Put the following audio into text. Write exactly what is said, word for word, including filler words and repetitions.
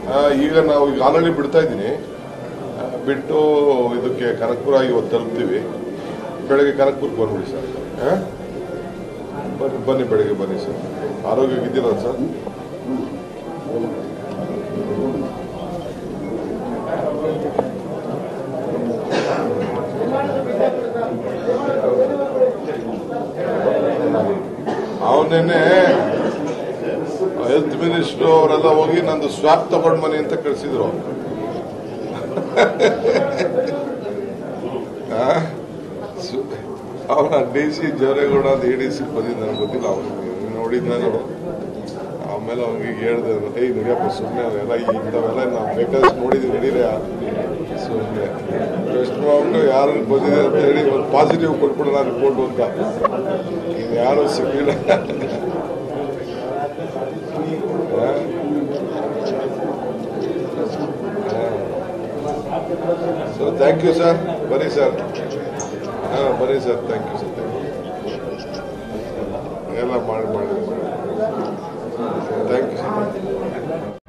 ಈಗ ನಾವು ಈಗ ಆಲ್ರೆಡಿ ಬಿಡ್ತಾ ಇದ್ದೀನಿ. ಬಿಟ್ಟು ಇದಕ್ಕೆ ಕನಕಪುರ ಇವತ್ತು ತಲುಪ್ತೀವಿ. ಬೆಳಗ್ಗೆ ಕನಕಪುರಕ್ಕೆ ಬಂದ್ಬಿಡಿ ಸರ್. ಹಾಂ ಬನ್ನಿ ಬನ್ನಿ ಬೆಳಗ್ಗೆ ಬನ್ನಿ ಸರ್. ಆರೋಗ್ಯವಾಗಿದ್ದೀರಾ ಸರ್? ಅವನೇನೆ ಹೆಲ್ತ್ ಮಿನಿಸ್ಟರ್ ಅವರೆಲ್ಲ ಹೋಗಿ ನಂದು ಸ್ವಾಪ್ ತಗೊಂಡ್ ಮನೆ ಅಂತ ಕಳಿಸಿದ್ರು. ಅವನ ಡಿ ಸಿ ಜವರೇಗೌಡ ಅಂತ ಎ ಡಿ ಸಿ ಬಂದಿದ್ದು ನನಗೆ ಗೊತ್ತಿಲ್ಲ. ಅವ್ನಿಗೆ ನೋಡಿದ್ ನಾನು. ಆಮೇಲೆ ಅವ್ನಿಗೆ ಹೇಳ್ದೆ, ಏಯ್ ನಡಿಯಪ್ಪ ಸುಮ್ಮನೆ ಅವೆಲ್ಲ ಇಂಥವೆಲ್ಲ ನಾವು ಬೇಕಾದಷ್ಟು ನೋಡಿದ್ವಿ, ನಡೀರ ಸುಮ್ಮನೆ ಟೆಸ್ಟ್ ಮಾಡ್ಬಿಟ್ಟು ಯಾರು ಬಂದಿದೆ ಅಂತ ಹೇಳಿ ಒಂದು ಪಾಸಿಟಿವ್ ಕೊಟ್ಬಿಡೋಣ ರಿಪೋರ್ಟ್ ಅಂತ. ಇನ್ನು ಯಾರು ಸಿಗಲಿಲ್ಲ. So thank you sir. ಬನ್ನಿ ಸರ್. ಹಾಂ ಬನ್ನಿ sir. Thank you sir. Thank you ಎಲ್ಲ ಮಾಡಿ ಮಾಡಿ ಥ್ಯಾಂಕ್ ಯು ಸರ್.